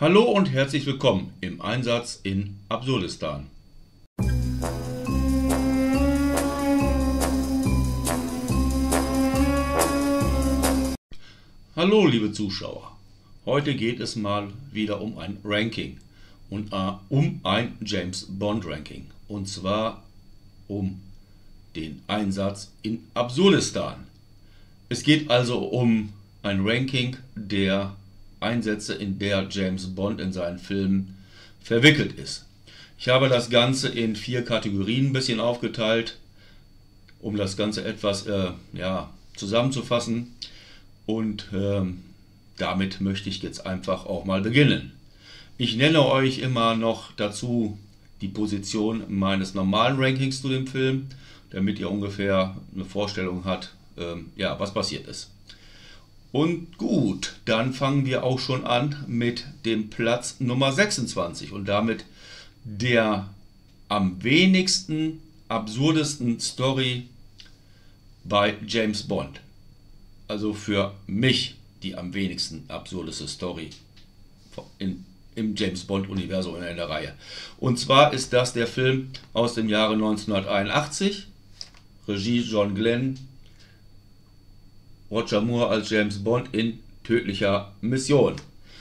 Hallo und herzlich willkommen im Einsatz in Absurdistan. Hallo liebe Zuschauer, heute geht es mal wieder um ein Ranking und um ein James Bond Ranking und zwar um den Einsatz in Absurdistan. Es geht also um ein Ranking der Einsätze, in der James Bond in seinen Filmen verwickelt ist. Ich habe das Ganze in 4 Kategorien ein bisschen aufgeteilt, um das Ganze etwas zusammenzufassen. Und damit möchte ich jetzt einfach auch mal beginnen. Ich nenne euch immer noch dazu die Position meines normalen Rankings zu dem Film, damit ihr ungefähr eine Vorstellung habt, was passiert ist. Und gut, dann fangen wir auch schon an mit dem Platz Nummer 26 und damit der am wenigsten absurdesten Story bei James Bond. Also für mich die am wenigsten absurdeste Story im James Bond Universum in einer Reihe. Und zwar ist das der Film aus dem Jahre 1981, Regie John Glenn, Roger Moore als James Bond in Tödlicher Mission.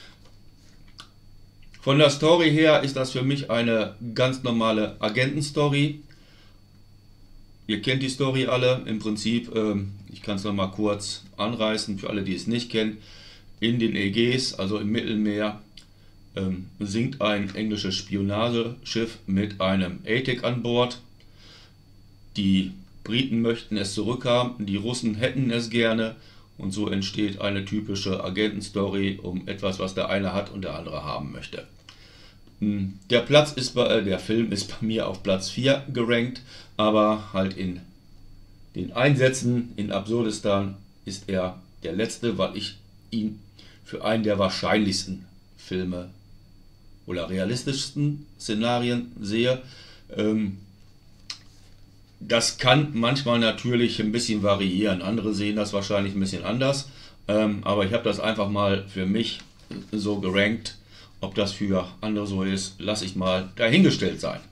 Von der Story her ist das für mich eine ganz normale Agentenstory. Ihr kennt die Story alle im Prinzip. Ich kann es noch mal kurz anreißen für alle, die es nicht kennen. In den Ägäis, also im Mittelmeer, sinkt ein englisches Spionageschiff mit einem ATAC an Bord. Die Briten möchten es zurückhaben, die Russen hätten es gerne und so entsteht eine typische Agentenstory um etwas, was der eine hat und der andere haben möchte. Der Film ist bei mir auf Platz 4 gerankt, aber halt in den Einsätzen in Absurdistan ist er der letzte, weil ich ihn für einen der wahrscheinlichsten Filme oder realistischsten Szenarien sehe. Das kann manchmal natürlich ein bisschen variieren. Andere sehen das wahrscheinlich ein bisschen anders. Aber ich habe das einfach mal für mich so gerankt. Ob das für andere so ist, lasse ich mal dahingestellt sein.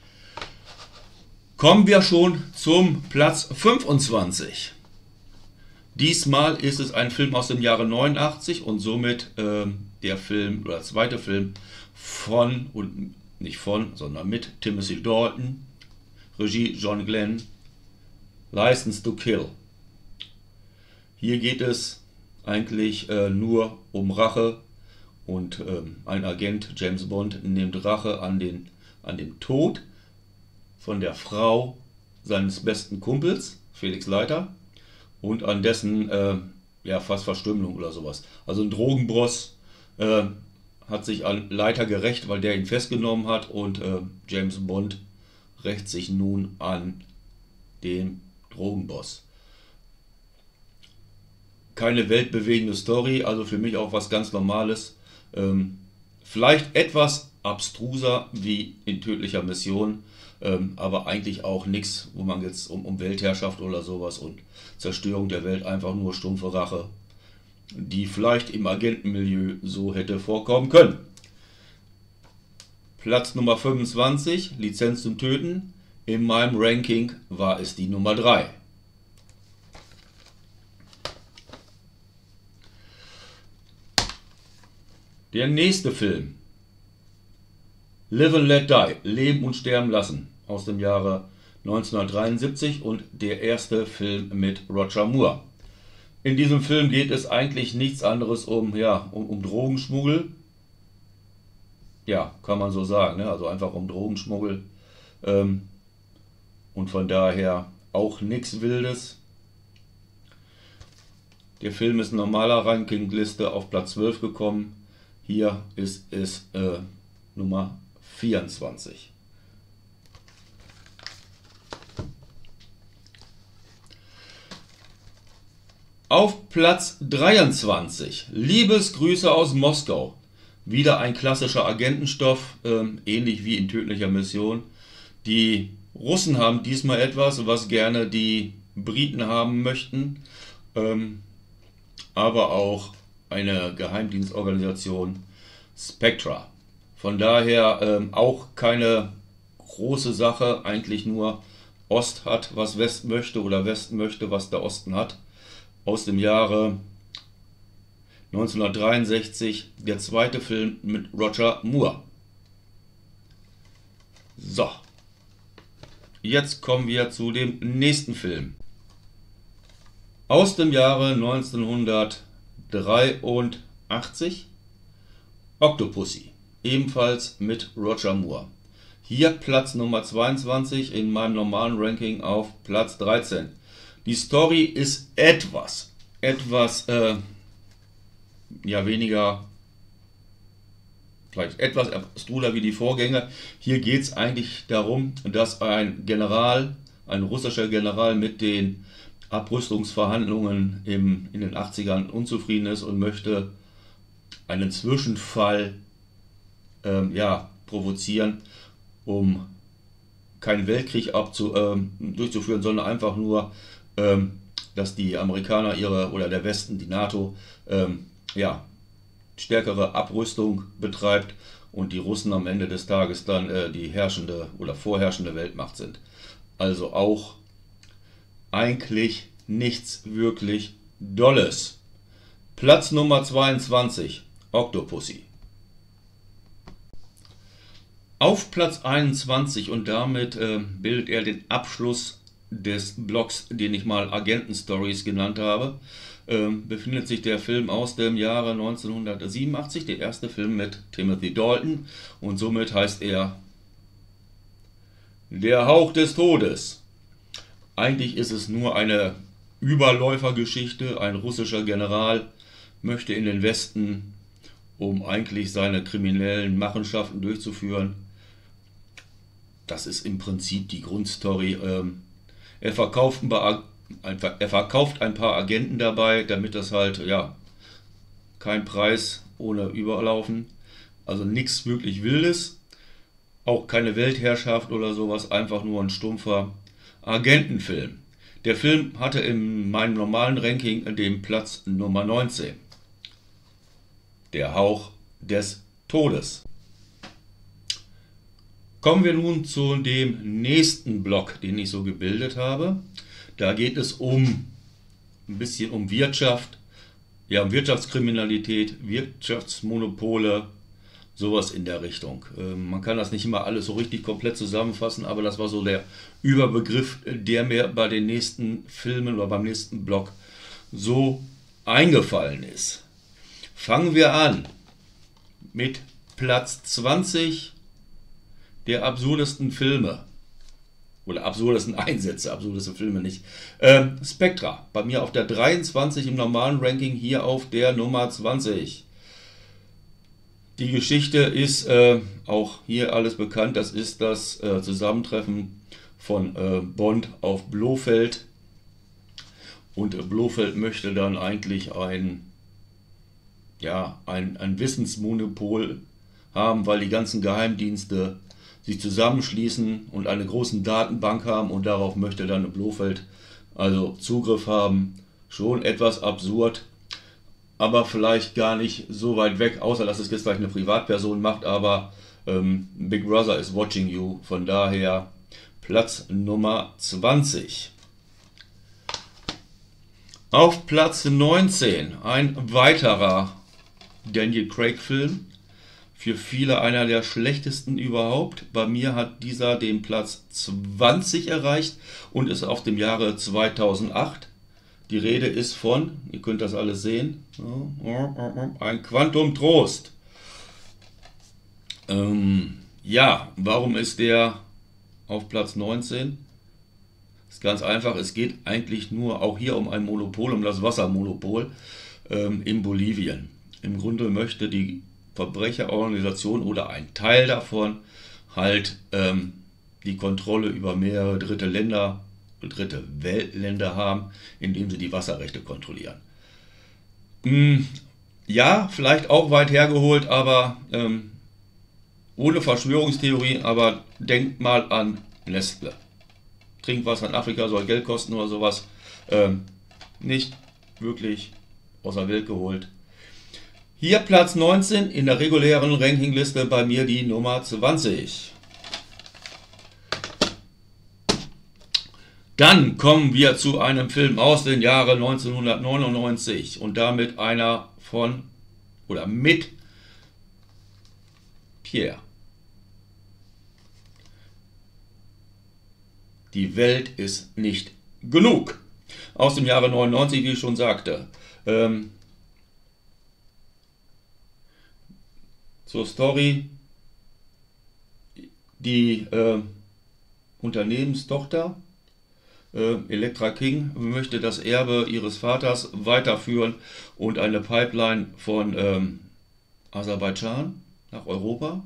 Kommen wir schon zum Platz 25. Diesmal ist es ein Film aus dem Jahre 89 und somit der Film oder zweite Film mit Timothy Dalton. Regie John Glenn, License to Kill. Hier geht es eigentlich nur um Rache und ein Agent, James Bond, nimmt Rache an dem Tod von der Frau seines besten Kumpels, Felix Leiter, und an dessen fast Verstümmelung oder sowas. Also ein Drogenboss hat sich an Leiter gerächt, weil der ihn festgenommen hat und James Bond rächt sich nun an den Drogenboss. Keine weltbewegende Story, also für mich auch was ganz Normales. Vielleicht etwas abstruser wie in Tödlicher Mission, aber eigentlich auch nichts, wo man jetzt um Weltherrschaft oder sowas und Zerstörung der Welt, einfach nur stumpfe Rache, die vielleicht im Agentenmilieu so hätte vorkommen können. Platz Nummer 25, Lizenz zum Töten. In meinem Ranking war es die Nummer 3. Der nächste Film. Live and Let Die, Leben und Sterben lassen, aus dem Jahre 1973 und der erste Film mit Roger Moore. In diesem Film geht es eigentlich nichts anderes um Drogenschmuggel. Ja, kann man so sagen, ne? Also einfach um Drogenschmuggel und von daher auch nichts Wildes. Der Film ist in normaler Rankingliste auf Platz 12 gekommen. Hier ist es Nummer 24. Auf Platz 23, Liebesgrüße aus Moskau. Wieder ein klassischer Agentenstoff, ähnlich wie in Tödlicher Mission. Die Russen haben diesmal etwas, was gerne die Briten haben möchten, aber auch eine Geheimdienstorganisation Spectra. Von daher auch keine große Sache, eigentlich nur Ost hat, was West möchte oder West möchte, was der Osten hat. Aus dem Jahre 1963, der zweite Film mit Roger Moore. So, jetzt kommen wir zu dem nächsten Film. Aus dem Jahre 1983, Octopussy, ebenfalls mit Roger Moore. Hier Platz Nummer 22 in meinem normalen Ranking auf Platz 13. Die Story ist etwas weniger, vielleicht etwas abstruser wie die Vorgänger. Hier geht es eigentlich darum, dass ein russischer General mit den Abrüstungsverhandlungen in den 80ern unzufrieden ist und möchte einen Zwischenfall provozieren, um keinen Weltkrieg durchzuführen, sondern einfach nur, dass die Amerikaner oder der Westen, die NATO, stärkere Abrüstung betreibt und die Russen am Ende des Tages dann die herrschende oder vorherrschende Weltmacht sind. Also auch eigentlich nichts wirklich Dolles. Platz Nummer 22, Octopussy. Auf Platz 21 und damit bildet er den Abschluss des Blocks, den ich mal Agenten-Stories genannt habe, befindet sich der Film aus dem Jahre 1987, der erste Film mit Timothy Dalton, und somit heißt er Der Hauch des Todes. Eigentlich ist es nur eine Überläufergeschichte. Ein russischer General möchte in den Westen, um eigentlich seine kriminellen Machenschaften durchzuführen. Das ist im Prinzip die Grundstory. Er verkauft ein paar Agenten dabei, damit das halt, kein Preis ohne Überlaufen. Also nichts wirklich Wildes. Auch keine Weltherrschaft oder sowas, einfach nur ein stumpfer Agentenfilm. Der Film hatte in meinem normalen Ranking den Platz Nummer 19. Der Hauch des Todes. Kommen wir nun zu dem nächsten Block, den ich so gebildet habe. Da geht es ein bisschen um Wirtschaft, um Wirtschaftskriminalität, Wirtschaftsmonopole, sowas in der Richtung. Man kann das nicht immer alles so richtig komplett zusammenfassen, aber das war so der Überbegriff, der mir bei den nächsten Filmen oder beim nächsten Block so eingefallen ist. Fangen wir an mit Platz 20 der absurdesten Filme. Oder absurdesten Einsätze, absurdeste Filme nicht. Spectra, bei mir auf der 23 im normalen Ranking, hier auf der Nummer 20. Die Geschichte ist auch hier alles bekannt. Das ist das Zusammentreffen von Bond auf Blofeld. Und Blofeld möchte dann eigentlich ein Wissensmonopol haben, weil die ganzen Geheimdienste sich zusammenschließen und eine große Datenbank haben, und darauf möchte dann Blofeld also Zugriff haben. Schon etwas absurd, aber vielleicht gar nicht so weit weg, außer dass es jetzt gleich eine Privatperson macht, aber Big Brother is watching you, von daher Platz Nummer 20. Auf Platz 19 ein weiterer Daniel Craig Film, für viele einer der schlechtesten überhaupt. Bei mir hat dieser den Platz 20 erreicht und ist auf dem Jahre 2008. Die Rede ist von, ihr könnt das alles sehen, ein Quantum Trost. Warum ist der auf Platz 19? Ist ganz einfach, es geht eigentlich nur auch hier um ein Monopol, um das Wassermonopol in Bolivien. Im Grunde möchte die Verbrecherorganisation oder ein Teil davon halt die Kontrolle über mehrere dritte Weltländer haben, indem sie die Wasserrechte kontrollieren. Vielleicht auch weit hergeholt, aber ohne Verschwörungstheorie, aber denkt mal an Nestle. Trinkwasser in Afrika soll Geld kosten oder sowas. Nicht wirklich aus der Welt geholt. Hier Platz 19 in der regulären Rankingliste, bei mir die Nummer 20. Dann kommen wir zu einem Film aus dem Jahre 1999 und damit einer von oder mit Pierre. Die Welt ist nicht genug. Aus dem Jahre 99, wie ich schon sagte. Zur Story. Die Unternehmenstochter Elektra King möchte das Erbe ihres Vaters weiterführen und eine Pipeline von Aserbaidschan nach Europa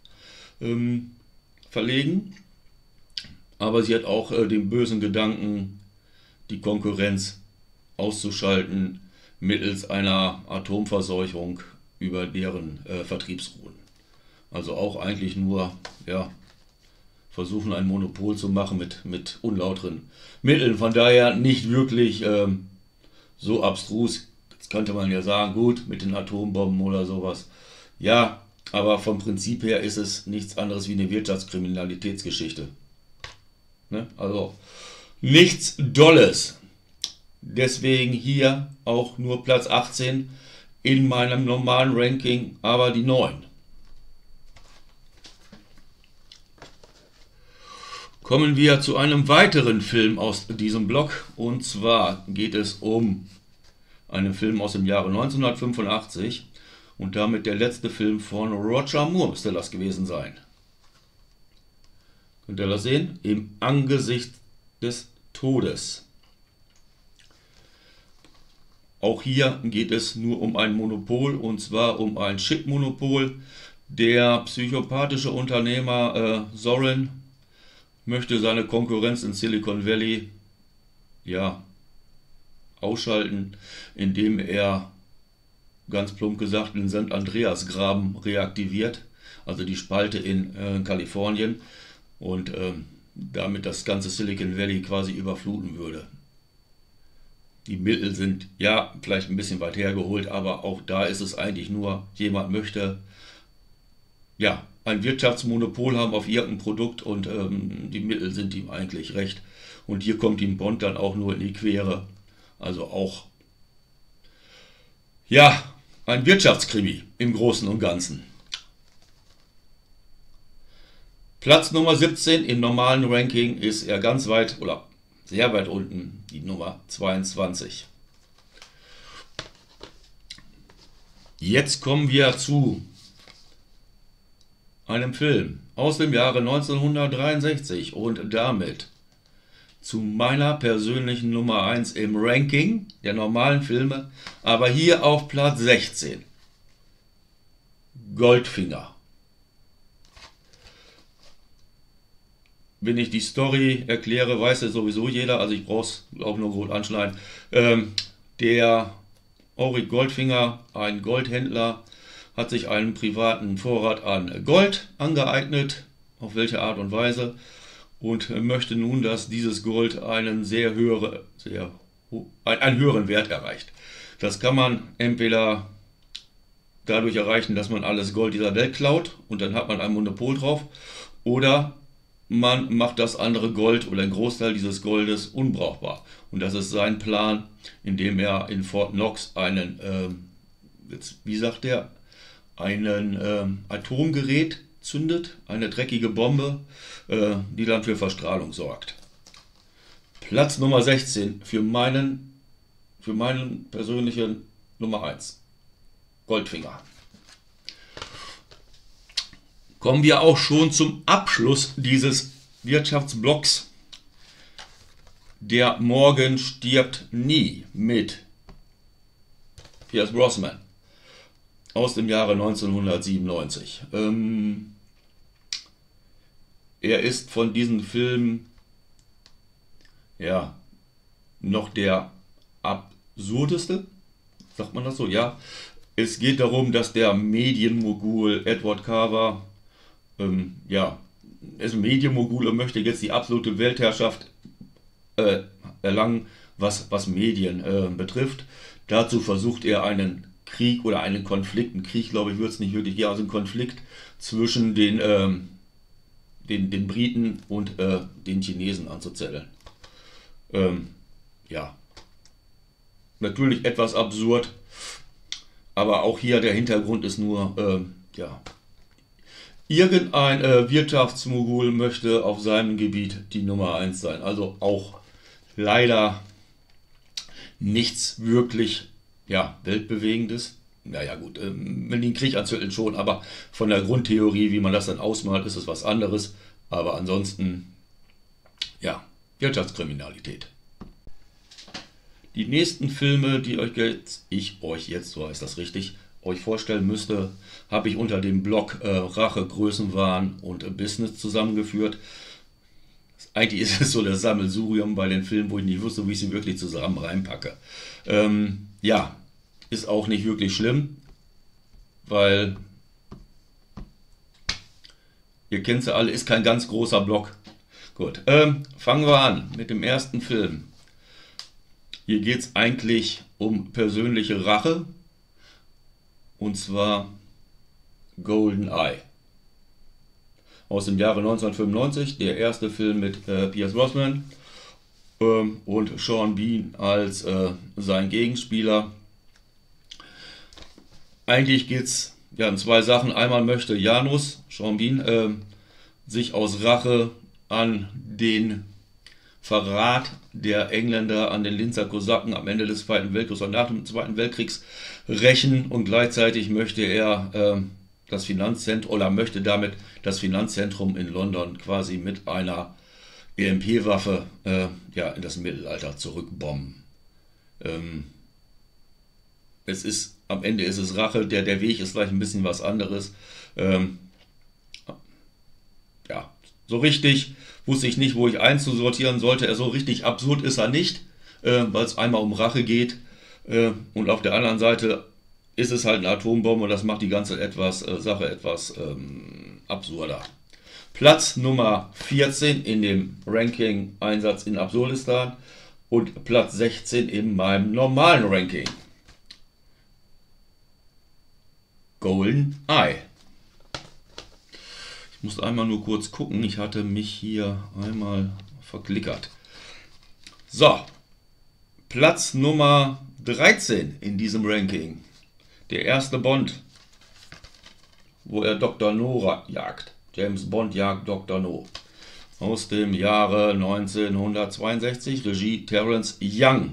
verlegen. Aber sie hat auch den bösen Gedanken, die Konkurrenz auszuschalten mittels einer Atomverseuchung über deren Vertriebsrouten. Also auch eigentlich nur versuchen, ein Monopol zu machen mit unlauteren Mitteln. Von daher nicht wirklich so abstrus. Jetzt könnte man ja sagen, gut, mit den Atombomben oder sowas. Ja, aber vom Prinzip her ist es nichts anderes wie eine Wirtschaftskriminalitätsgeschichte. Ne? Also nichts Dolles. Deswegen hier auch nur Platz 18 in meinem normalen Ranking, aber die 9. Kommen wir zu einem weiteren Film aus diesem Block, und zwar geht es um einen Film aus dem Jahre 1985 und damit der letzte Film von Roger Moore müsste das gewesen sein. Könnt ihr das sehen? Im Angesicht des Todes. Auch hier geht es nur um ein Monopol, und zwar um ein Chip-Monopol. Der psychopathische Unternehmer Zorin möchte seine Konkurrenz in Silicon Valley ausschalten, indem er, ganz plump gesagt, den St. Andreas-Graben reaktiviert, also die Spalte in Kalifornien, und damit das ganze Silicon Valley quasi überfluten würde. Die Mittel sind vielleicht ein bisschen weit hergeholt, aber auch da ist es eigentlich nur, jemand möchte ein Wirtschaftsmonopol haben auf irgendein Produkt, und die Mittel sind ihm eigentlich recht. Und hier kommt ihm Bond dann auch nur in die Quere. Also auch ein Wirtschaftskrimi im Großen und Ganzen. Platz Nummer 17 im normalen Ranking ist er ganz weit oder sehr weit unten, die Nummer 22. Jetzt kommen wir zu einem Film aus dem Jahre 1963 und damit zu meiner persönlichen Nummer 1 im Ranking der normalen Filme, aber hier auf Platz 16. Goldfinger. Wenn ich die Story erkläre, weiß ja sowieso jeder, also ich brauche es auch nur grob anschneiden. Der Auric Goldfinger, ein Goldhändler, hat sich einen privaten Vorrat an Gold angeeignet, auf welche Art und Weise, und möchte nun, dass dieses Gold einen höheren Wert erreicht. Das kann man entweder dadurch erreichen, dass man alles Gold dieser Welt klaut und dann hat man ein Monopol drauf, oder man macht das andere Gold oder einen Großteil dieses Goldes unbrauchbar. Und das ist sein Plan, indem er in Fort Knox einen Atomgerät zündet, eine dreckige Bombe, die dann für Verstrahlung sorgt. Platz Nummer 16 für meinen persönlichen Nummer 1. Goldfinger. Kommen wir auch schon zum Abschluss dieses Wirtschaftsblocks. Der Morgen stirbt nie mit Pierce Brosnan aus dem Jahre 1997. Er ist von diesen Filmen noch der absurdeste, sagt man das so? Ja. Es geht darum, dass der Medienmogul Edward Carver ist ein Medienmogul und möchte jetzt die absolute Weltherrschaft erlangen, was Medien betrifft. Dazu versucht er einen Krieg oder einen Konflikt, ein Krieg glaube ich wird es nicht wirklich, ja, also ein Konflikt zwischen den Briten und den Chinesen anzuzetteln. Ja, natürlich etwas absurd, aber auch hier der Hintergrund ist nur, ja, irgendein Wirtschaftsmogul möchte auf seinem Gebiet die Nummer 1 sein. Also auch leider nichts wirklich, ja, weltbewegendes. Naja gut, wenn die einen Krieg anzetteln schon, aber von der Grundtheorie, wie man das dann ausmalt, ist es was anderes. Aber ansonsten, ja, Wirtschaftskriminalität. Die nächsten Filme, die euch jetzt, so heißt das richtig, euch vorstellen müsste, habe ich unter dem Blog Rache, Größenwahn und Business zusammengeführt. Eigentlich ist es so das Sammelsurium bei den Filmen, wo ich nicht wusste, wie ich sie wirklich zusammen reinpacke. Ja, ist auch nicht wirklich schlimm, weil ihr kennt sie alle, ist kein ganz großer Block. Gut, fangen wir an mit dem ersten Film. Hier geht es eigentlich um persönliche Rache, und zwar GoldenEye. Aus dem Jahre 1995, der erste Film mit Pierce Brosnan und Sean Bean als sein Gegenspieler. Eigentlich geht es ja um zwei Sachen. Einmal möchte Janus, Sean Bean, sich aus Rache an den Verrat der Engländer an den Linzer Kosaken am Ende des Zweiten Weltkriegs und nach dem Zweiten Weltkriegs rächen, und gleichzeitig möchte er das Finanzzentrum oder möchte damit das Finanzzentrum in London quasi mit einer EMP-Waffe ja, in das Mittelalter zurückbomben. Am Ende ist es Rache, der Weg ist vielleicht ein bisschen was anderes. Ja, so richtig wusste ich nicht, wo ich einzusortieren sollte. So richtig absurd ist er nicht, weil es einmal um Rache geht. Und auf der anderen Seite ist es halt eine Atombombe, und das macht die ganze Sache etwas absurder. Platz Nummer 14 in dem Ranking Einsatz in Absurdistan und Platz 16 in meinem normalen Ranking. GoldenEye. Ich muss einmal nur kurz gucken, ich hatte mich hier einmal verklickert. So, Platz Nummer 13 in diesem Ranking. Der erste Bond, wo er Dr. No jagt. James Bond jagt Dr. No. Aus dem Jahre 1962, Regie Terence Young.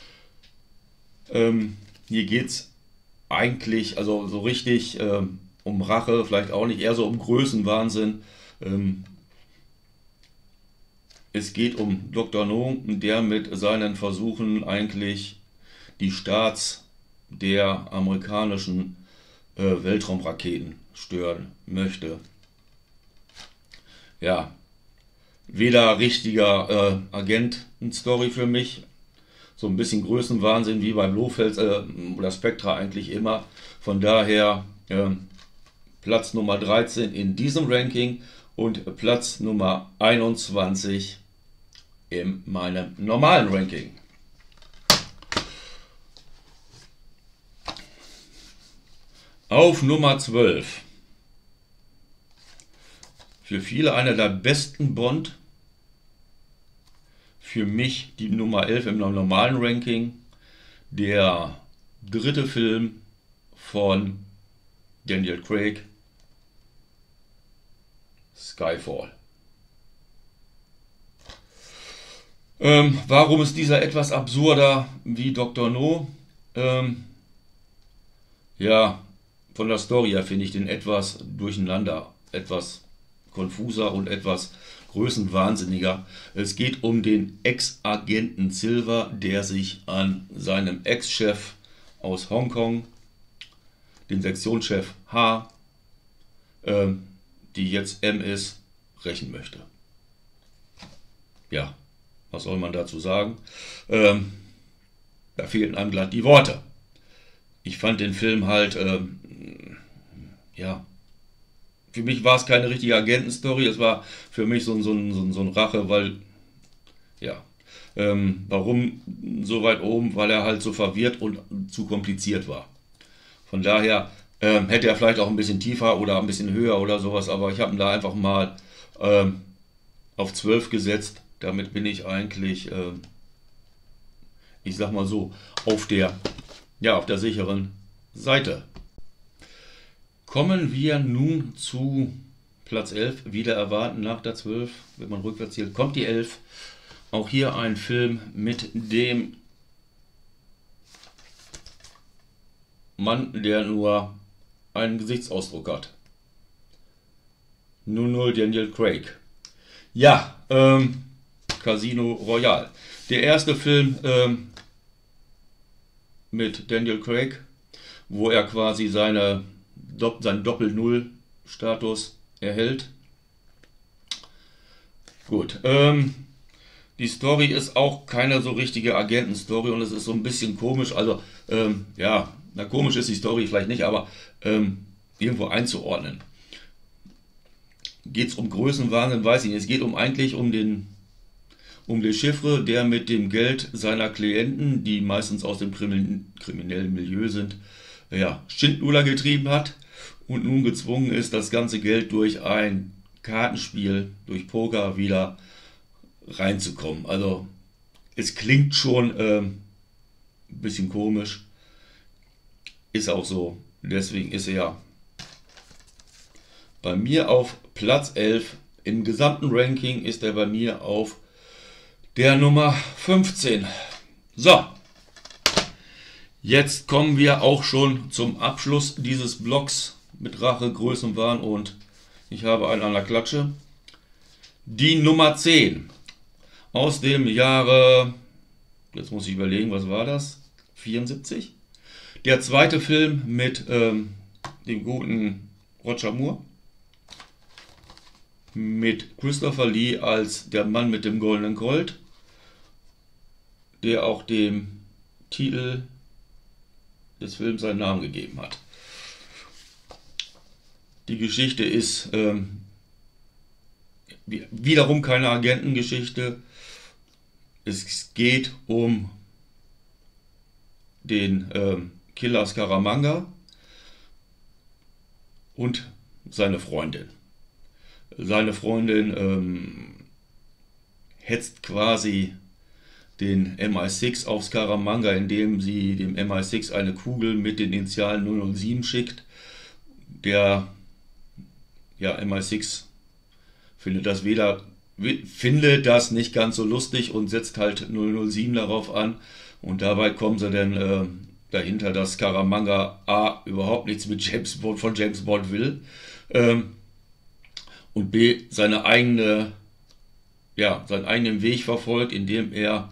Hier geht es eigentlich, also so richtig um Rache, vielleicht auch nicht, eher so um Größenwahnsinn. Es geht um Dr. No, der mit seinen Versuchen eigentlich die Starts der amerikanischen Weltraumraketen stören möchte. Ja, weder richtiger Agenten-Story für mich, so ein bisschen Größenwahnsinn wie beim Blofeld oder Spectra eigentlich immer. Von daher Platz Nummer 13 in diesem Ranking und Platz Nummer 21 in meinem normalen Ranking. Auf Nummer 12. Für viele einer der besten Bond. Für mich die Nummer 11 im normalen Ranking. Der dritte Film von Daniel Craig. Skyfall. Warum ist dieser etwas absurder wie Dr. No? Ja, von der Story her finde ich den etwas durcheinander, etwas konfuser und etwas größenwahnsinniger. Es geht um den Ex-Agenten Silver, der sich an seinem Ex-Chef aus Hongkong, den Sektionschef H, die jetzt M ist, rächen möchte. Ja, was soll man dazu sagen? Da fehlen einem glatt die Worte. Ich fand den Film halt, ja, für mich war es keine richtige Agentenstory, es war für mich so ein Rache, weil, ja, warum so weit oben? Weil er halt so verwirrt und zu kompliziert war. Von daher hätte er vielleicht auch ein bisschen tiefer oder ein bisschen höher oder sowas, aber ich habe ihn da einfach mal auf 12 gesetzt. Damit bin ich eigentlich, ich sag mal so, auf der, ja, auf der sicheren Seite. Kommen wir nun zu Platz 11, wieder erwarten nach der 12, wenn man rückwärts zählt, kommt die 11. Auch hier ein Film mit dem Mann, der nur einen Gesichtsausdruck hat. 00 Daniel Craig. Ja, Casino Royale. Der erste Film mit Daniel Craig, wo er quasi seinen Doppel-Null-Status erhält. Gut, die Story ist auch keine so richtige Agentenstory und es ist so ein bisschen komisch. Also, ja, na komisch ist die Story vielleicht nicht, aber irgendwo einzuordnen. Geht es um Größenwahnsinn, weiß ich nicht. Es geht eigentlich um den Chiffre, der mit dem Geld seiner Klienten, die meistens aus dem kriminellen Milieu sind, ja, Schindluder getrieben hat und nun gezwungen ist, das ganze Geld durch ein Kartenspiel, durch Poker wieder reinzukommen. Also es klingt schon ein bisschen komisch, ist auch so. Deswegen ist er ja bei mir auf Platz 11. Im gesamten Ranking ist er bei mir auf der Nummer 15. So, jetzt kommen wir auch schon zum Abschluss dieses Blocks mit Rache, Größenwahn und ich habe einen an der Klatsche. Die Nummer 10 aus dem Jahre, jetzt muss ich überlegen, was war das? 74? Der zweite Film mit dem guten Roger Moore. Mit Christopher Lee als der Mann mit dem goldenen Colt, der auch dem Titel des Films seinen Namen gegeben hat. Die Geschichte ist wiederum keine Agentengeschichte. Es geht um den Killer Scaramanga und seine Freundin. Seine Freundin hetzt quasi den MI6 auf Scaramanga, indem sie dem MI6 eine Kugel mit den Initialen 007 schickt. Der MI6 findet das nicht ganz so lustig und setzt halt 007 darauf an. Und dabei kommen sie dann dahinter, dass Scaramanga A überhaupt nichts mit James Bond will. Und B, seinen eigenen Weg verfolgt, indem er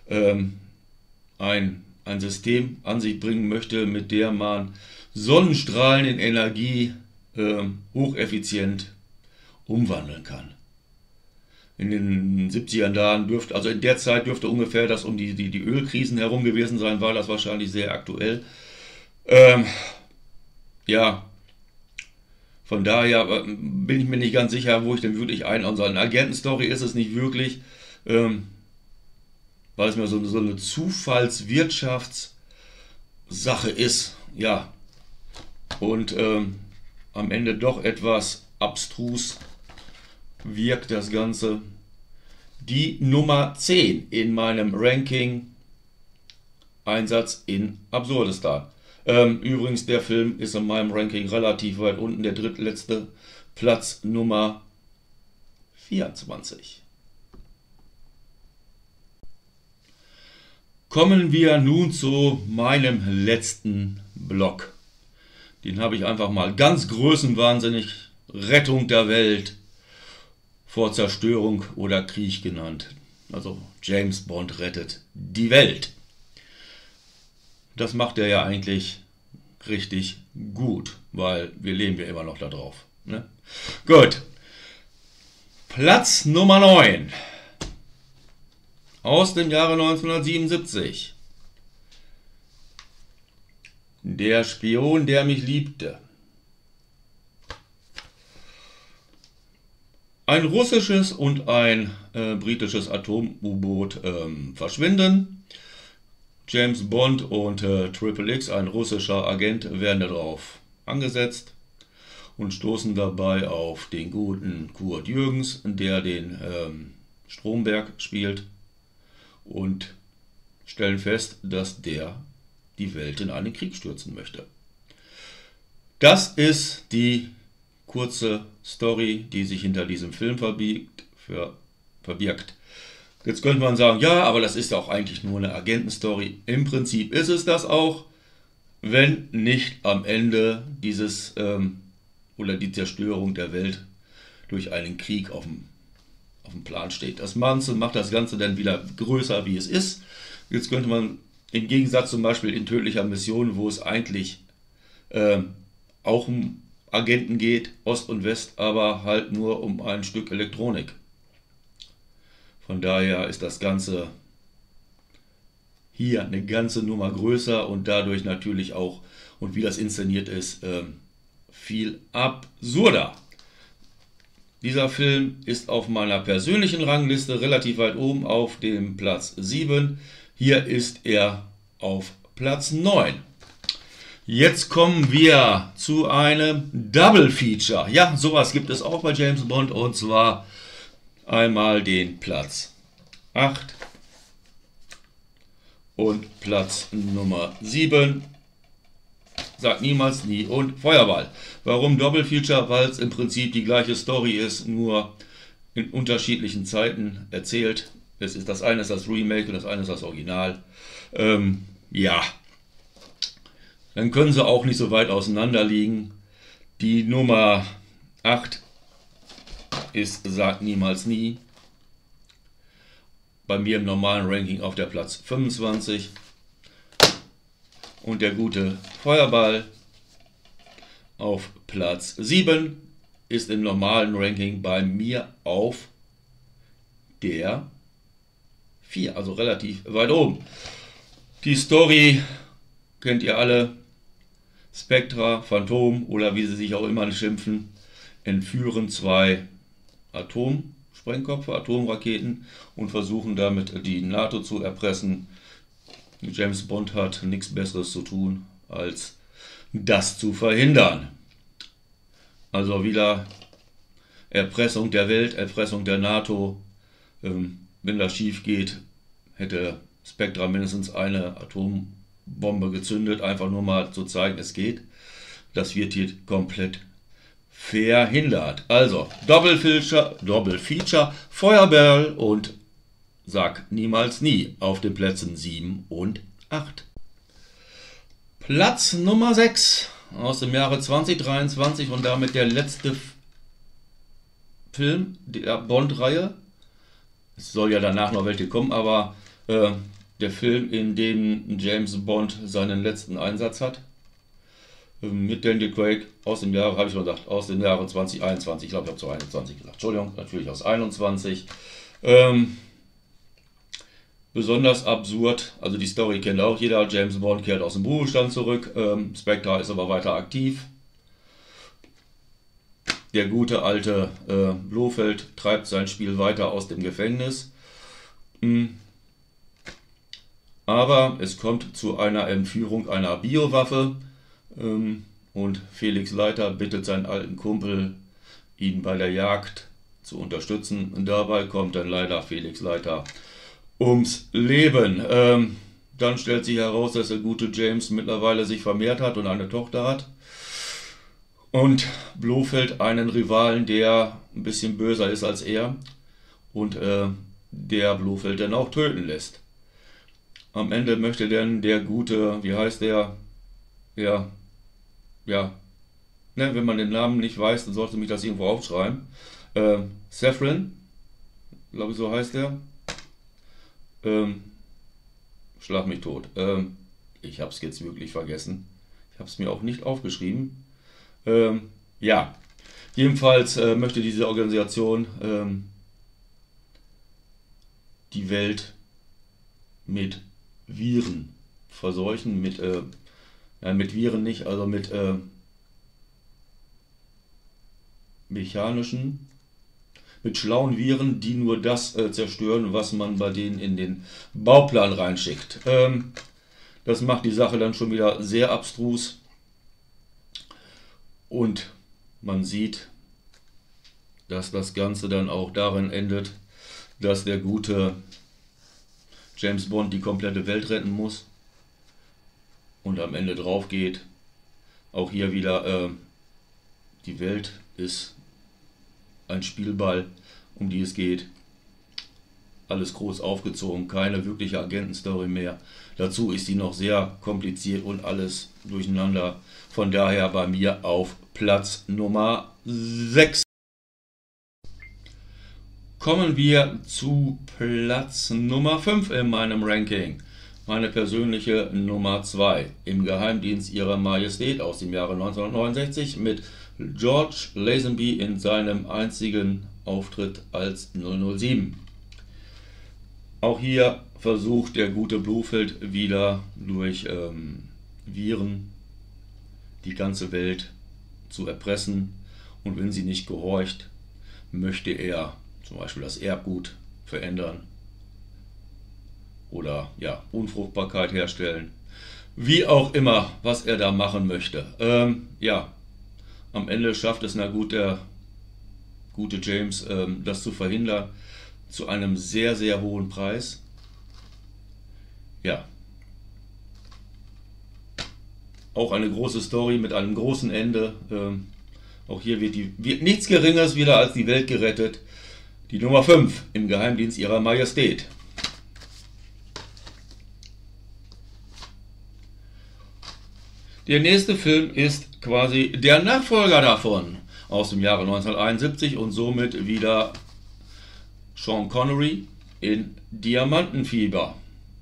ein System an sich bringen möchte, mit dem man Sonnenstrahlen in Energie hocheffizient umwandeln kann. In den 70er Jahren also in der Zeit dürfte ungefähr das um die Ölkrisen herum gewesen sein, war das wahrscheinlich sehr aktuell. Ja, von daher bin ich mir nicht ganz sicher, wo ich denn wirklich einordne. Eine Agentenstory ist es nicht wirklich, weil es mir so eine Zufallswirtschaftssache ist. Ja, und am Ende doch etwas abstrus wirkt das Ganze. Die Nummer 10 in meinem Ranking, Einsatz in Absurdistan. Übrigens, der Film ist in meinem Ranking relativ weit unten, der drittletzte, Platz Nummer 24. Kommen wir nun zu meinem letzten Block. Den habe ich einfach mal ganz größenwahnsinnig Rettung der Welt vor Zerstörung oder Krieg genannt. Also James Bond rettet die Welt. Das macht er ja eigentlich richtig gut, weil wir leben ja immer noch da drauf. Ne? Gut. Platz Nummer 9 aus dem Jahre 1977. Der Spion, der mich liebte. Ein russisches und ein britisches Atom-U-Boot verschwinden. James Bond und Triple X, ein russischer Agent, werden darauf angesetzt und stoßen dabei auf den guten Kurt Jürgens, der den Stromberg spielt, und stellen fest, dass der die Welt in einen Krieg stürzen möchte. Das ist die kurze Story, die sich hinter diesem Film verbirgt. Jetzt könnte man sagen, ja, aber das ist ja auch eigentlich nur eine Agentenstory. Im Prinzip ist es das auch, wenn nicht am Ende dieses oder die Zerstörung der Welt durch einen Krieg auf dem Plan steht. Das Ganze macht das Ganze dann wieder größer, wie es ist. Jetzt könnte man im Gegensatz zum Beispiel in Tödlicher Mission, wo es eigentlich auch um Agenten geht, Ost und West, aber halt nur um ein Stück Elektronik. Von daher ist das Ganze hier eine ganze Nummer größer und dadurch natürlich auch, und wie das inszeniert ist, viel absurder. Dieser Film ist auf meiner persönlichen Rangliste relativ weit oben auf dem Platz 7. Hier ist er auf Platz 9. Jetzt kommen wir zu einem Double Feature. Ja, sowas gibt es auch bei James Bond, und zwar einmal den Platz 8 und Platz Nummer 7. Sagt niemals nie und Feuerball. Warum Double Feature? Weil es im Prinzip die gleiche Story ist, nur in unterschiedlichen Zeiten erzählt. Das eine ist das Remake und das eine ist das Original. Ja, dann können sie auch nicht so weit auseinander liegen. Die Nummer 8 ist Sagt niemals nie. Bei mir im normalen Ranking auf der Platz 25. Und der gute Feuerball auf Platz 7 ist im normalen Ranking bei mir auf der 4, also relativ weit oben. Die Story kennt ihr alle. Spectra, Phantom oder wie sie sich auch immer schimpfen, entführen 2 Atomsprengköpfe, Atomraketen, und versuchen damit die NATO zu erpressen. James Bond hat nichts Besseres zu tun, als das zu verhindern. Also wieder Erpressung der Welt, Erpressung der NATO. Wenn das schief geht, hätte Spectra mindestens eine Atombombe gezündet, einfach nur mal zu zeigen, es geht. Das wird hier komplett verhindert. Also, Double Feature, Feuerball und Sag niemals nie auf den Plätzen 7 und 8. Platz Nummer 6 aus dem Jahre 2023 und damit der letzte Film der Bond-Reihe. Es soll ja danach noch welche kommen, aber der Film, in dem James Bond seinen letzten Einsatz hat. Mit Daniel Craig aus dem Jahre, habe ich schon gesagt, aus dem Jahre 2021. Ich glaube, ich habe zu 21 gesagt. Entschuldigung, natürlich aus 21. Besonders absurd, also die Story kennt auch jeder. James Bond kehrt aus dem Ruhestand zurück. Spectre ist aber weiter aktiv. Der gute alte Blofeld treibt sein Spiel weiter aus dem Gefängnis. Aber es kommt zu einer Entführung einer Biowaffe. Und Felix Leiter bittet seinen alten Kumpel, ihn bei der Jagd zu unterstützen. Und dabei kommt dann leider Felix Leiter ums Leben. Dann stellt sich heraus, dass der gute James mittlerweile sich vermehrt hat und eine Tochter hat. Und Blofeld einen Rivalen, der ein bisschen böser ist als er. Und der Blofeld dann auch töten lässt. Am Ende möchte dann der gute, wie heißt der? Ne, wenn man den Namen nicht weiß, dann sollte mich das irgendwo aufschreiben. Saffron, glaube ich, so heißt der. Schlag mich tot. Ich habe es jetzt wirklich vergessen. Ich habe es mir auch nicht aufgeschrieben. Ja, jedenfalls möchte diese Organisation die Welt mit Viren verseuchen, mit Viren nicht, also mit mechanischen, mit schlauen Viren, die nur das zerstören, was man bei denen in den Bauplan reinschickt. Das macht die Sache dann schon wieder sehr abstrus. Und man sieht, dass das Ganze dann auch darin endet, dass der gute James Bond die komplette Welt retten muss und am Ende drauf geht. Auch hier wieder, die Welt ist ein Spielball, um die es geht. Alles groß aufgezogen, keine wirkliche Agentenstory mehr. Dazu ist sie noch sehr kompliziert und alles durcheinander. Von daher bei mir auf Platz Nummer 6. Kommen wir zu Platz Nummer 5 in meinem Ranking. Meine persönliche Nummer 2 im Geheimdienst Ihrer Majestät aus dem Jahre 1969 mit George Lazenby in seinem einzigen Auftritt als 007. Auch hier versucht der gute Blofeld wieder durch Viren die ganze Welt zu erpressen, und wenn sie nicht gehorcht, möchte er zum Beispiel das Erbgut verändern oder ja, Unfruchtbarkeit herstellen. Wie auch immer, was er da machen möchte. Ja, am Ende schafft es der gute James, das zu verhindern, zu einem sehr, sehr hohen Preis. Ja. Auch eine große Story mit einem großen Ende. Auch hier wird nichts Geringeres wieder als die Welt gerettet. Die Nummer 5 im Geheimdienst Ihrer Majestät. Der nächste Film ist quasi der Nachfolger davon, aus dem Jahre 1971 und somit wieder Sean Connery in Diamantenfieber.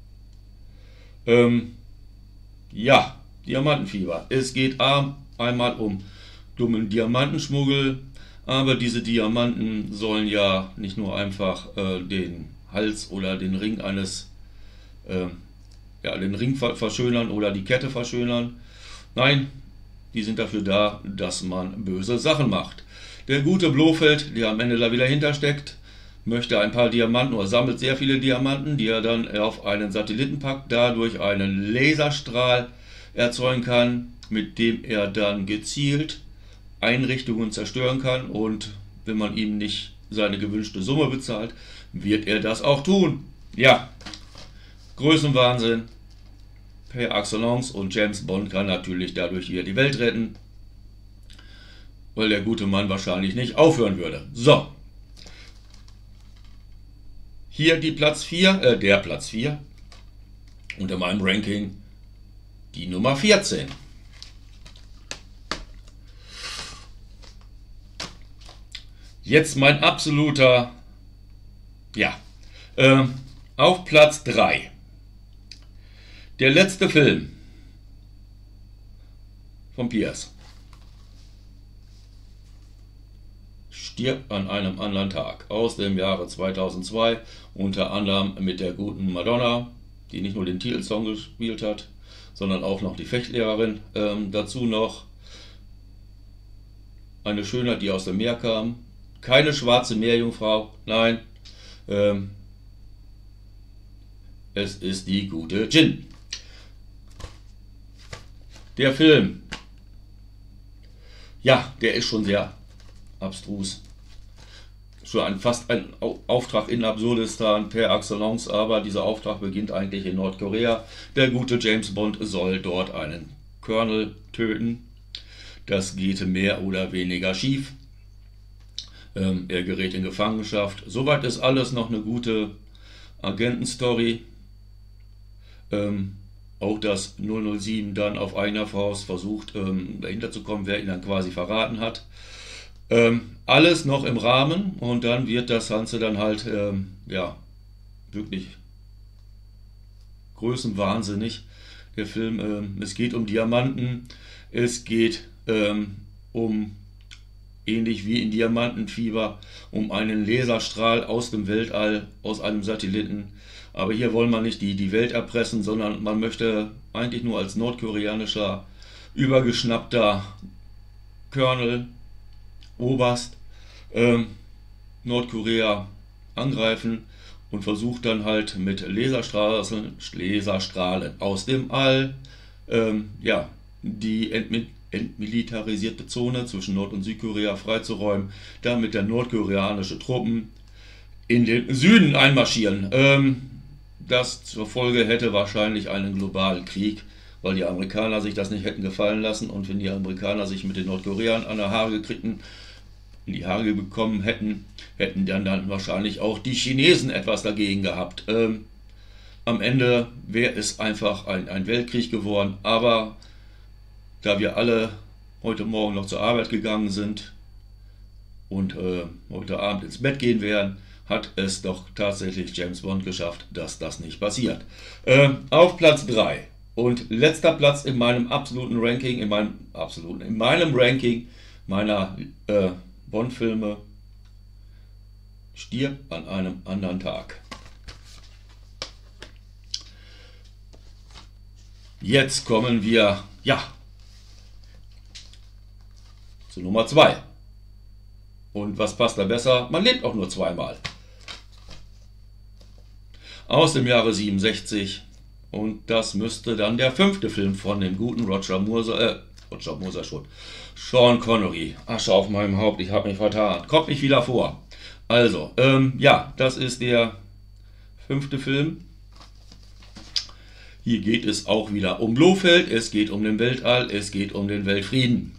Ja, Diamantenfieber. Es geht einmal um dummen Diamantenschmuggel, aber diese Diamanten sollen ja nicht nur einfach den Hals oder den Ring den Ring verschönern oder die Kette verschönern. Nein, die sind dafür da, dass man böse Sachen macht. Der gute Blofeld, der am Ende da wieder hintersteckt, möchte ein paar Diamanten oder sammelt sehr viele Diamanten, die er dann auf einen Satelliten packt, dadurch einen Laserstrahl erzeugen kann, mit dem er dann gezielt Einrichtungen zerstören kann, und wenn man ihm nicht seine gewünschte Summe bezahlt, wird er das auch tun. Ja, Größenwahnsinn per excellence, und James Bond kann natürlich dadurch wieder die Welt retten, weil der gute Mann wahrscheinlich nicht aufhören würde. So. Hier der Platz 4 unter meinem Ranking, die Nummer 14. Jetzt mein absoluter, auf Platz 3. Der letzte Film von Pierce. Stirbt an einem anderen Tag, aus dem Jahre 2002, unter anderem mit der guten Madonna, die nicht nur den Titelsong gespielt hat, sondern auch noch die Fechtlehrerin. Dazu noch eine Schönheit, die aus dem Meer kam. Keine schwarze Meerjungfrau, nein, es ist die gute Djinn. Der Film, ja, der ist schon sehr abstrus. Schon fast ein Auftrag in Absurdistan per excellence, aber dieser Auftrag beginnt eigentlich in Nordkorea. Der gute James Bond soll dort einen Colonel töten. Das geht mehr oder weniger schief. Er gerät in Gefangenschaft. Soweit ist alles noch eine gute Agentenstory. Auch dass 007 dann auf eigener Faust versucht, dahinter zu kommen, wer ihn dann quasi verraten hat. Alles noch im Rahmen, und dann wird das Ganze dann halt, wirklich größenwahnsinnig. Der Film, es geht um Diamanten, es geht ähnlich wie in Diamantenfieber, um einen Laserstrahl aus dem Weltall, aus einem Satelliten. Aber hier wollen wir nicht die Welt erpressen, sondern man möchte eigentlich nur als nordkoreanischer, übergeschnappter Colonel, Oberst, Nordkorea angreifen und versucht dann halt mit Laserstrahlen aus dem All ja, die entmilitarisierte Zone zwischen Nord- und Südkorea freizuräumen, damit der nordkoreanische Truppen in den Süden einmarschieren. Das zur Folge hätte wahrscheinlich einen globalen Krieg, weil die Amerikaner sich das nicht hätten gefallen lassen, und wenn die Amerikaner sich mit den Nordkoreanern an der Haare gekriegten, in die Haare bekommen hätten, hätten dann wahrscheinlich auch die Chinesen etwas dagegen gehabt. Am Ende wäre es einfach ein Weltkrieg geworden, aber da wir alle heute Morgen noch zur Arbeit gegangen sind und heute Abend ins Bett gehen werden, hat es doch tatsächlich James Bond geschafft, dass das nicht passiert. Auf Platz 3 und letzter Platz in meinem absoluten Ranking, in meinem Ranking meiner Bond-Filme, Stirb an einem anderen Tag. Jetzt kommen wir, ja, zu Nummer 2. Und was passt da besser? Man lebt auch nur zweimal. Aus dem Jahre 67. Und das müsste dann der 5. Film von dem guten Roger Moore schon. Sean Connery. Asche auf meinem Haupt, ich habe mich vertan. Kommt nicht wieder vor. Also, ja, das ist der 5. Film. Hier geht es auch wieder um Blofeld, es geht um den Weltall, es geht um den Weltfrieden.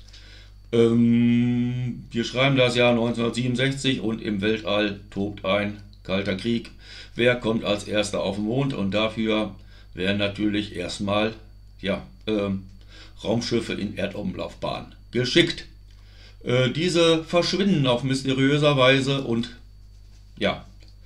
Wir schreiben das Jahr 1967 und im Weltall tobt ein kalter Krieg. Wer kommt als erster auf den Mond? Und dafür werden natürlich erstmal ja, Raumschiffe in Erdumlaufbahn geschickt. Diese verschwinden auf mysteriöser Weise und ja,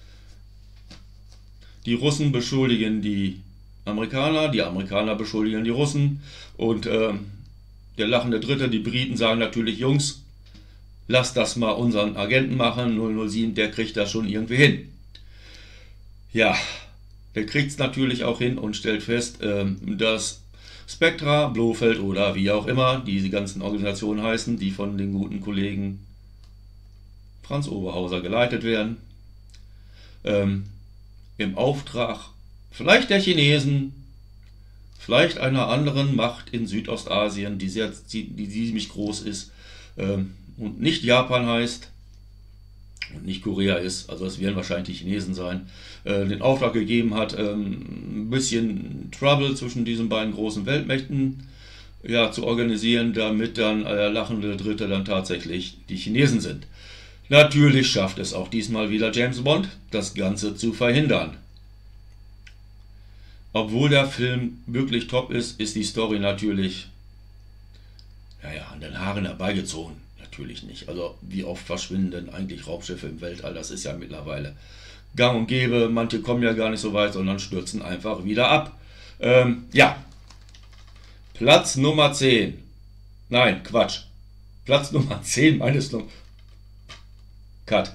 die Russen beschuldigen die Amerikaner beschuldigen die Russen und der lachende Dritte, die Briten, sagen natürlich: Jungs, lasst das mal unseren Agenten machen, 007, der kriegt das schon irgendwie hin. Ja, der kriegt es natürlich auch hin und stellt fest, dass Spectra, Blofeld oder wie auch immer diese ganzen Organisationen heißen, die von den guten Kollegen Franz Oberhauser geleitet werden, im Auftrag vielleicht der Chinesen, vielleicht einer anderen Macht in Südostasien, die ziemlich groß ist und nicht Japan heißt und nicht Korea ist, also es werden wahrscheinlich die Chinesen sein, den Auftrag gegeben hat, ein bisschen Trouble zwischen diesen beiden großen Weltmächten ja, zu organisieren, damit dann der lachende Dritte dann tatsächlich die Chinesen sind. Natürlich schafft es auch diesmal wieder James Bond, das Ganze zu verhindern. Obwohl der Film wirklich top ist, ist die Story natürlich, naja, an den Haaren herbeigezogen. Natürlich nicht. Also wie oft verschwinden denn eigentlich Raumschiffe im Weltall? Das ist ja mittlerweile gang und gäbe. Manche kommen ja gar nicht so weit, sondern stürzen einfach wieder ab. Ja, Platz Nummer 10. Nein, Quatsch. Platz Nummer 10 meines Cut.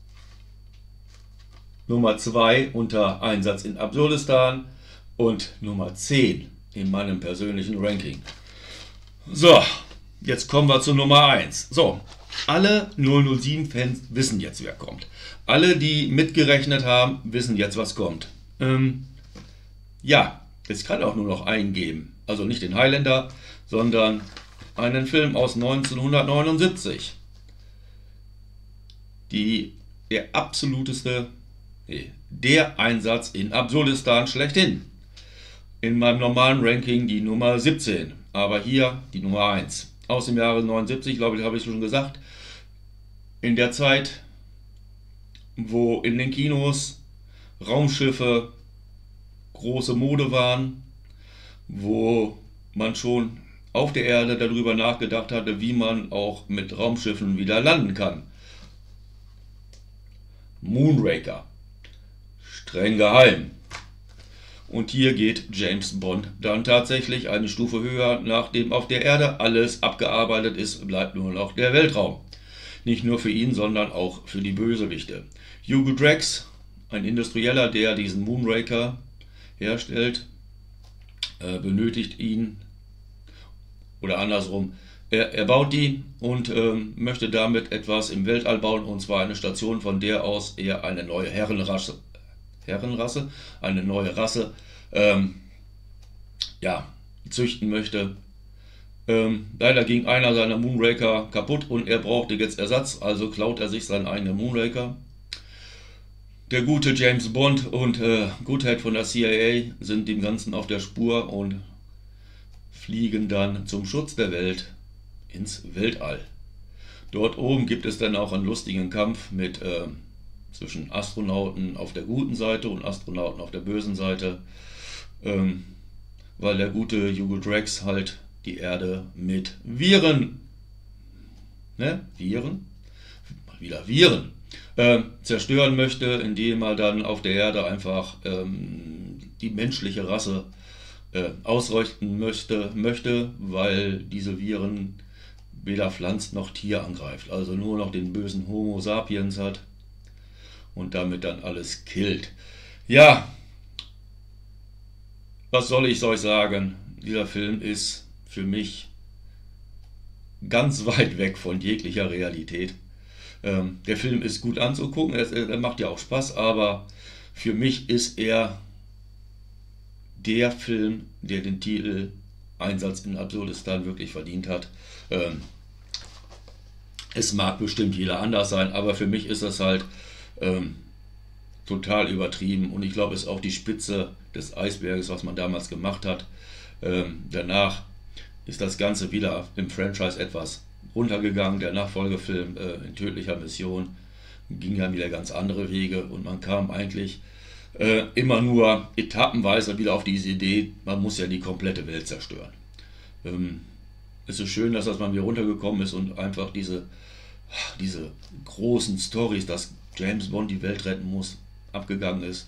Nummer 2 unter Einsatz in Absurdistan und Nummer 10 in meinem persönlichen Ranking. So, jetzt kommen wir zu Nummer 1. So, alle 007-Fans wissen jetzt, wer kommt. Alle, die mitgerechnet haben, wissen jetzt, was kommt. Ja, es kann auch nur noch einen geben. Also nicht den Highlander, sondern einen Film aus 1979. Der Einsatz in Absurdistan schlechthin. In meinem normalen Ranking die Nummer 17, aber hier die Nummer 1. Aus dem Jahre 79, glaube ich, habe ich schon gesagt. In der Zeit, wo in den Kinos Raumschiffe große Mode waren, wo man schon auf der Erde darüber nachgedacht hatte, wie man auch mit Raumschiffen wieder landen kann. Moonraker. Streng geheim. Und hier geht James Bond dann tatsächlich eine Stufe höher, nachdem auf der Erde alles abgearbeitet ist, bleibt nur noch der Weltraum. Nicht nur für ihn, sondern auch für die Bösewichte. Hugo Drax, ein Industrieller, der diesen Moonraker herstellt, benötigt ihn, oder andersrum, er baut die und möchte damit etwas im Weltall bauen, und zwar eine Station, von der aus er eine neue Herrenrasse Herrenrasse, eine neue Rasse, ja, züchten möchte. Leider ging einer seiner Moonraker kaputt und er brauchte jetzt Ersatz, also klaut er sich seinen eigenen Moonraker. Der gute James Bond und Goodhead von der CIA sind dem Ganzen auf der Spur und fliegen dann zum Schutz der Welt ins Weltall. Dort oben gibt es dann auch einen lustigen Kampf mit zwischen Astronauten auf der guten Seite und Astronauten auf der bösen Seite, weil der gute Hugo Drax halt die Erde mit Viren, zerstören möchte, indem er dann auf der Erde einfach die menschliche Rasse ausrotten möchte, weil diese Viren weder Pflanz noch Tier angreift, also nur noch den bösen Homo sapiens hat und damit dann alles killt. Ja, was soll ich euch sagen? Dieser Film ist für mich ganz weit weg von jeglicher Realität. Der Film ist gut anzugucken, er macht ja auch Spaß, aber für mich ist er der Film, der den Titel Einsatz in Absurdistan wirklich verdient hat. Es mag bestimmt jeder anders sein, aber für mich ist das halt total übertrieben und ich glaube, es ist auch die Spitze des Eisberges, was man damals gemacht hat. Danach ist das Ganze wieder im Franchise etwas runtergegangen. Der Nachfolgefilm in tödlicher Mission ging dann wieder ganz andere Wege und man kam eigentlich immer nur etappenweise wieder auf diese Idee, man muss ja die komplette Welt zerstören. Es ist schön, dass das mal wieder runtergekommen ist und einfach diese großen Storys, dass James Bond die Welt retten muss, abgegangen ist.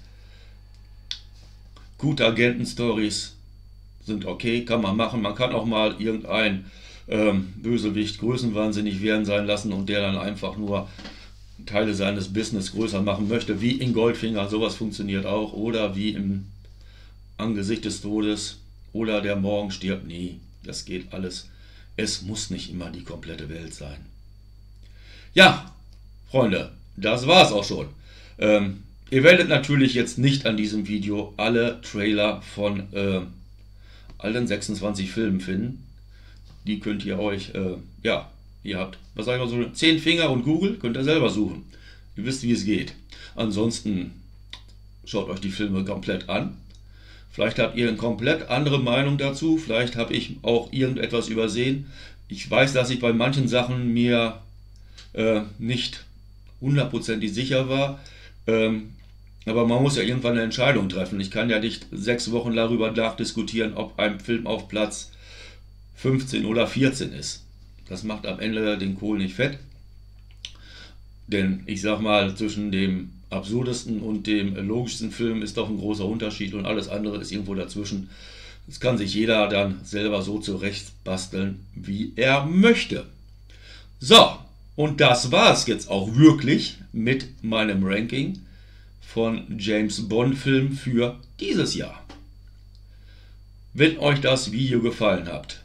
Gute Agenten-Stories sind okay, kann man machen. Man kann auch mal irgendein Bösewicht größenwahnsinnig werden sein lassen und der dann einfach nur Teile seines Business größer machen möchte, wie in Goldfinger, sowas funktioniert auch, oder wie im Angesicht des Todes oder der Morgen stirbt nie. Das geht alles. Es muss nicht immer die komplette Welt sein. Ja, Freunde, das war's auch schon. Ihr werdet natürlich jetzt nicht an diesem Video alle Trailer von allen 26 Filmen finden. Die könnt ihr euch, ihr habt, was sag ich mal so, 10 Finger und Google, könnt ihr selber suchen. Ihr wisst, wie es geht. Ansonsten schaut euch die Filme komplett an. Vielleicht habt ihr eine komplett andere Meinung dazu. Vielleicht habe ich auch irgendetwas übersehen. Ich weiß, dass ich bei manchen Sachen mir nicht hundertprozentig sicher war. Aber man muss ja irgendwann eine Entscheidung treffen. Ich kann ja nicht 6 Wochen darüber nachdiskutieren, ob ein Film auf Platz 15 oder 14 ist. Das macht am Ende den Kohl nicht fett. Denn ich sag mal, zwischen dem absurdesten und dem logischsten Film ist doch ein großer Unterschied und alles andere ist irgendwo dazwischen. Das kann sich jeder dann selber so zurecht basteln, wie er möchte. So, und das war es jetzt auch wirklich mit meinem Ranking von James Bond Filmen für dieses Jahr. Wenn euch das Video gefallen hat,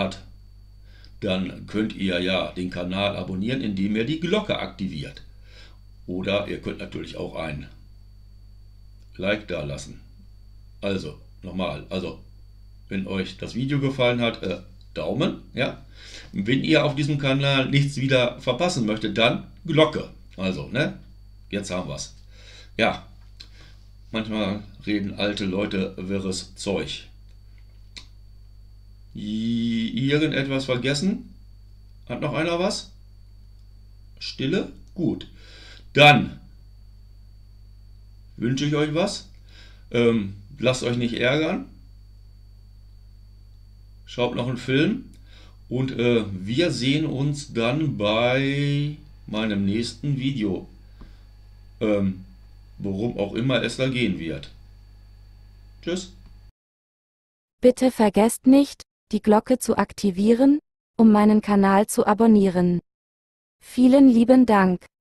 dann könnt ihr ja den Kanal abonnieren, indem ihr die Glocke aktiviert. Oder ihr könnt natürlich auch ein Like da lassen. Also, nochmal, wenn euch das Video gefallen hat, Daumen, ja. Wenn ihr auf diesem Kanal nichts wieder verpassen möchtet, dann Glocke. Also, jetzt haben wir's. Ja, manchmal reden alte Leute wirres Zeug. Irgendetwas vergessen? Hat noch einer was? Stille? Gut. Dann wünsche ich euch was. Lasst euch nicht ärgern. Schaut noch einen Film. Und wir sehen uns dann bei meinem nächsten Video. Worum auch immer es da gehen wird. Tschüss. Bitte vergesst nicht, die Glocke zu aktivieren, um meinen Kanal zu abonnieren. Vielen lieben Dank.